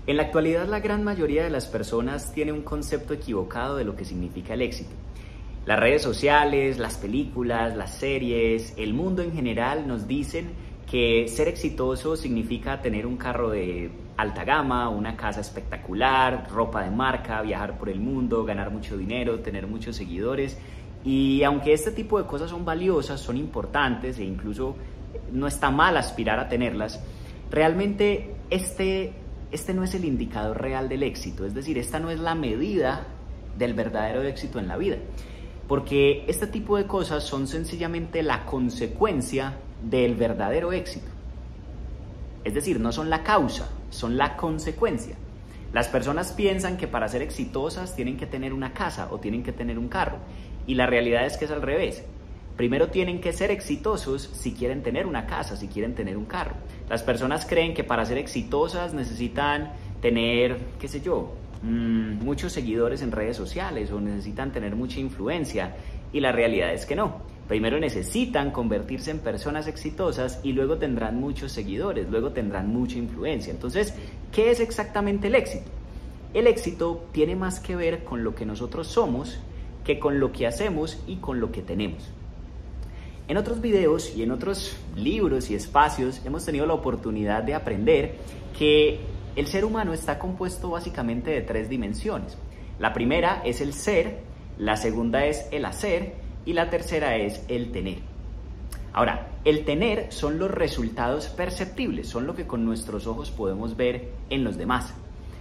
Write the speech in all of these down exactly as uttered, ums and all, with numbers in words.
En la actualidad, la gran mayoría de las personas tiene un concepto equivocado de lo que significa el éxito. Las redes sociales, las películas, las series, el mundo en general nos dicen que ser exitoso significa tener un carro de alta gama, una casa espectacular, ropa de marca, viajar por el mundo, ganar mucho dinero, tener muchos seguidores. Y aunque este tipo de cosas son valiosas, son importantes e incluso no está mal aspirar a tenerlas, realmente este, este no es el indicador real del éxito. Es decir, esta no es la medida del verdadero éxito en la vida. Porque este tipo de cosas son sencillamente la consecuencia del verdadero éxito. Es decir, no son la causa, son la consecuencia. Las personas piensan que para ser exitosas tienen que tener una casa o tienen que tener un carro. Y la realidad es que es al revés. Primero tienen que ser exitosos si quieren tener una casa, si quieren tener un carro. Las personas creen que para ser exitosas necesitan tener, qué sé yo, mmm, muchos seguidores en redes sociales o necesitan tener mucha influencia. Y la realidad es que no. Primero necesitan convertirse en personas exitosas y luego tendrán muchos seguidores, luego tendrán mucha influencia. Entonces, ¿qué es exactamente el éxito? El éxito tiene más que ver con lo que nosotros somos que con lo que hacemos y con lo que tenemos. En otros videos y en otros libros y espacios hemos tenido la oportunidad de aprender que el ser humano está compuesto básicamente de tres dimensiones. La primera es el ser, la segunda es el hacer y la tercera es el tener. Ahora, el tener son los resultados perceptibles, son lo que con nuestros ojos podemos ver en los demás.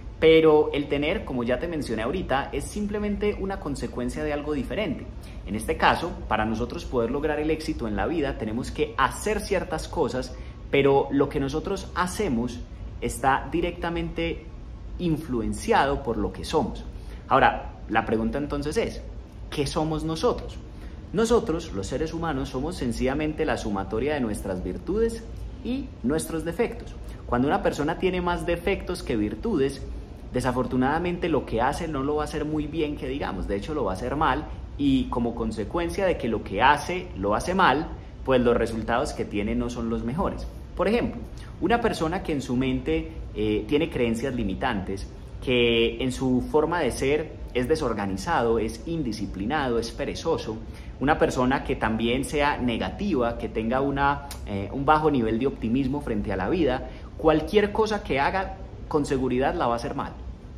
Pero el tener, como ya te mencioné ahorita, es simplemente una consecuencia de algo diferente. En este caso, para nosotros poder lograr el éxito en la vida, tenemos que hacer ciertas cosas, pero lo que nosotros hacemos está directamente influenciado por lo que somos. Ahora, la pregunta entonces es, ¿qué somos nosotros? Nosotros, los seres humanos, somos sencillamente la sumatoria de nuestras virtudes y nuestros defectos. Cuando una persona tiene más defectos que virtudes, desafortunadamente lo que hace no lo va a hacer muy bien, que digamos, de hecho lo va a hacer mal, y como consecuencia de que lo que hace lo hace mal, pues los resultados que tiene no son los mejores. Por ejemplo, una persona que en su mente eh, tiene creencias limitantes, que en su forma de ser es desorganizado, es indisciplinado, es perezoso, una persona que también sea negativa, que tenga una, eh, un bajo nivel de optimismo frente a la vida, cualquier cosa que haga con seguridad la va a hacer mal.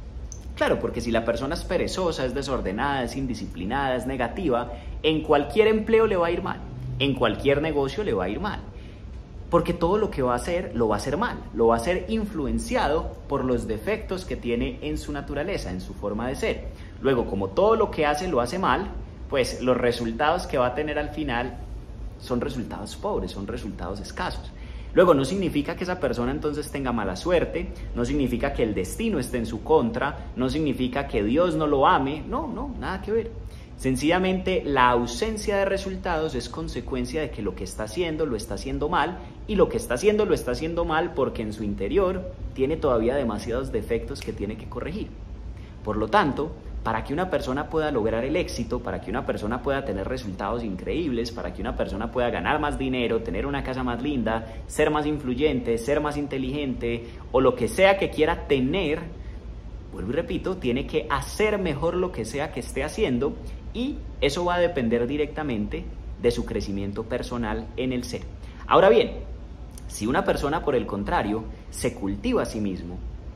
Claro, porque si la persona es perezosa, es desordenada, es indisciplinada, es negativa, en cualquier empleo le va a ir mal, en cualquier negocio le va a ir mal. Porque todo lo que va a hacer, lo va a hacer mal, lo va a hacer influenciado por los defectos que tiene en su naturaleza, en su forma de ser. Luego, como todo lo que hace lo hace mal, pues los resultados que va a tener al final son resultados pobres, son resultados escasos. Luego, no significa que esa persona entonces tenga mala suerte, no significa que el destino esté en su contra, no significa que Dios no lo ame, no, no, nada que ver. Sencillamente, la ausencia de resultados es consecuencia de que lo que está haciendo lo está haciendo mal, y lo que está haciendo lo está haciendo mal porque en su interior tiene todavía demasiados defectos que tiene que corregir. Por lo tanto, para que una persona pueda lograr el éxito, para que una persona pueda tener resultados increíbles, para que una persona pueda ganar más dinero, tener una casa más linda, ser más influyente, ser más inteligente o lo que sea que quiera tener, vuelvo y repito, tiene que hacer mejor lo que sea que esté haciendo, y eso va a depender directamente de su crecimiento personal en el ser. Ahora bien, si una persona, por el contrario, se cultiva a sí mismo,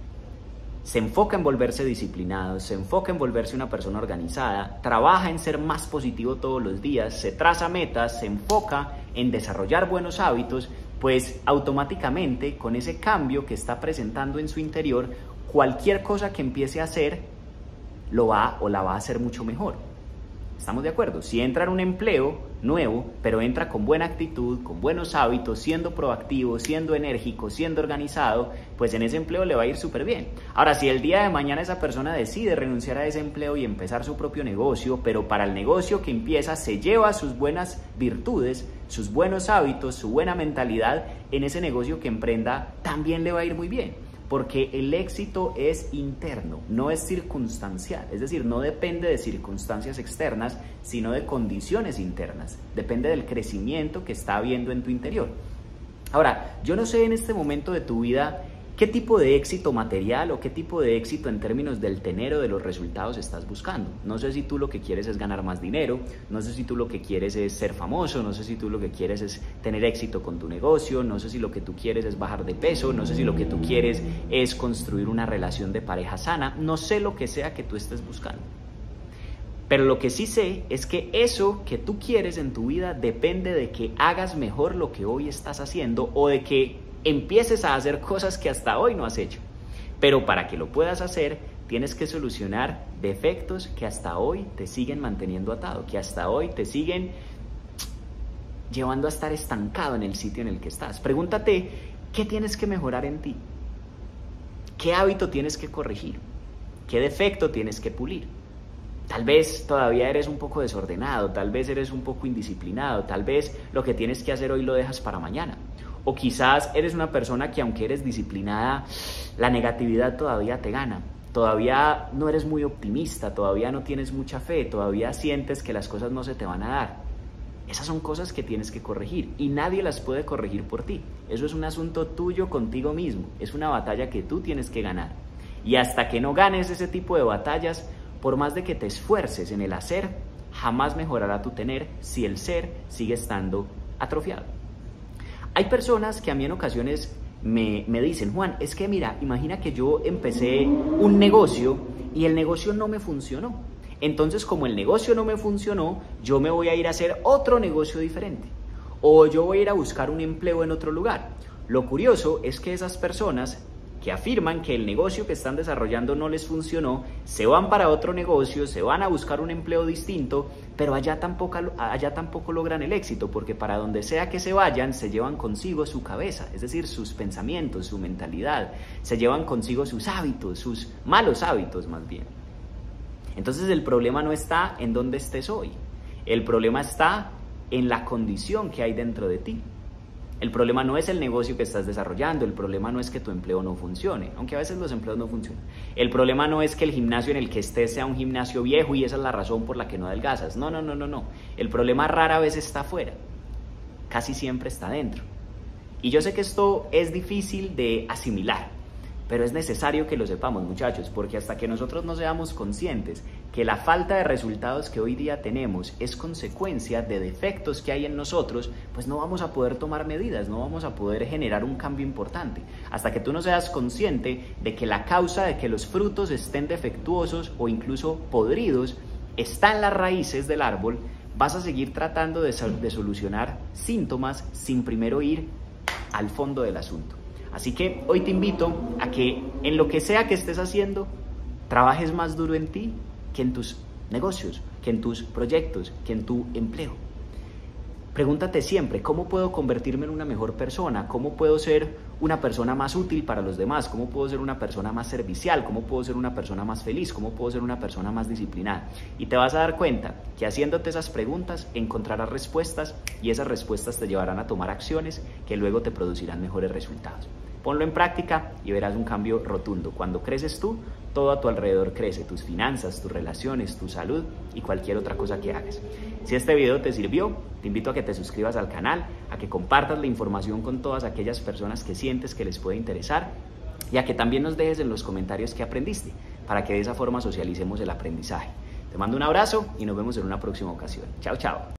se enfoca en volverse disciplinado, se enfoca en volverse una persona organizada, trabaja en ser más positivo todos los días, se traza metas, se enfoca en desarrollar buenos hábitos, pues automáticamente con ese cambio que está presentando en su interior, cualquier cosa que empiece a hacer lo va o la va a hacer mucho mejor. ¿Estamos de acuerdo? Si entra en un empleo nuevo, pero entra con buena actitud, con buenos hábitos, siendo proactivo, siendo enérgico, siendo organizado, pues en ese empleo le va a ir súper bien. Ahora, si el día de mañana esa persona decide renunciar a ese empleo y empezar su propio negocio, pero para el negocio que empieza se lleva sus buenas virtudes, sus buenos hábitos, su buena mentalidad, en ese negocio que emprenda también le va a ir muy bien. Porque el éxito es interno, no es circunstancial, es decir, no depende de circunstancias externas, sino de condiciones internas, depende del crecimiento que está habiendo en tu interior. Ahora, yo no sé en este momento de tu vida ¿Qué tipo de éxito material o qué tipo de éxito en términos del tener o de los resultados estás buscando? No sé si tú lo que quieres es ganar más dinero, no sé si tú lo que quieres es ser famoso, no sé si tú lo que quieres es tener éxito con tu negocio, no sé si lo que tú quieres es bajar de peso, no sé si lo que tú quieres es construir una relación de pareja sana, no sé lo que sea que tú estés buscando. Pero lo que sí sé es que eso que tú quieres en tu vida depende de que hagas mejor lo que hoy estás haciendo o de que empieces a hacer cosas que hasta hoy no has hecho. Pero para que lo puedas hacer, tienes que solucionar defectos que hasta hoy te siguen manteniendo atado, que hasta hoy te siguen llevando a estar estancado en el sitio en el que estás. Pregúntate, ¿qué tienes que mejorar en ti? ¿Qué hábito tienes que corregir? ¿Qué defecto tienes que pulir? Tal vez todavía eres un poco desordenado, tal vez eres un poco indisciplinado, tal vez lo que tienes que hacer hoy lo dejas para mañana. O quizás eres una persona que aunque eres disciplinada, la negatividad todavía te gana. Todavía no eres muy optimista, todavía no tienes mucha fe, todavía sientes que las cosas no se te van a dar. Esas son cosas que tienes que corregir y nadie las puede corregir por ti. Eso es un asunto tuyo contigo mismo, es una batalla que tú tienes que ganar. Y hasta que no ganes ese tipo de batallas, por más de que te esfuerces en el hacer, jamás mejorará tu tener si el ser sigue estando atrofiado. Hay personas que a mí en ocasiones me, me dicen, Juan, es que mira, imagina que yo empecé un negocio y el negocio no me funcionó. Entonces, como el negocio no me funcionó, yo me voy a ir a hacer otro negocio diferente. O yo voy a ir a buscar un empleo en otro lugar. Lo curioso es que esas personas que afirman que el negocio que están desarrollando no les funcionó, se van para otro negocio, se van a buscar un empleo distinto, pero allá tampoco, allá tampoco logran el éxito, porque para donde sea que se vayan, se llevan consigo su cabeza, es decir, sus pensamientos, su mentalidad, se llevan consigo sus hábitos, sus malos hábitos más bien. Entonces el problema no está en dónde estés hoy, el problema está en la condición que hay dentro de ti. El problema no es el negocio que estás desarrollando, el problema no es que tu empleo no funcione, aunque a veces los empleos no funcionan. El problema no es que el gimnasio en el que estés sea un gimnasio viejo y esa es la razón por la que no adelgazas. No, no, no, no, no. El problema rara vez está afuera, casi siempre está dentro. Y yo sé que esto es difícil de asimilar, pero es necesario que lo sepamos, muchachos, porque hasta que nosotros no seamos conscientes que la falta de resultados que hoy día tenemos es consecuencia de defectos que hay en nosotros, pues no vamos a poder tomar medidas, no vamos a poder generar un cambio importante. Hasta que tú no seas consciente de que la causa de que los frutos estén defectuosos o incluso podridos está en las raíces del árbol, vas a seguir tratando de, de solucionar síntomas sin primero ir al fondo del asunto. Así que hoy te invito a que en lo que sea que estés haciendo, trabajes más duro en ti que en tus negocios, que en tus proyectos, que en tu empleo. Pregúntate siempre, ¿cómo puedo convertirme en una mejor persona? ¿Cómo puedo ser una persona más útil para los demás? ¿Cómo puedo ser una persona más servicial? ¿Cómo puedo ser una persona más feliz? ¿Cómo puedo ser una persona más disciplinada? Y te vas a dar cuenta que haciéndote esas preguntas encontrarás respuestas y esas respuestas te llevarán a tomar acciones que luego te producirán mejores resultados. Ponlo en práctica y verás un cambio rotundo. Cuando creces tú, todo a tu alrededor crece, tus finanzas, tus relaciones, tu salud y cualquier otra cosa que hagas. Si este video te sirvió, te invito a que te suscribas al canal, a que compartas la información con todas aquellas personas que sientes que les puede interesar y a que también nos dejes en los comentarios qué aprendiste, para que de esa forma socialicemos el aprendizaje. Te mando un abrazo y nos vemos en una próxima ocasión. Chao, chao.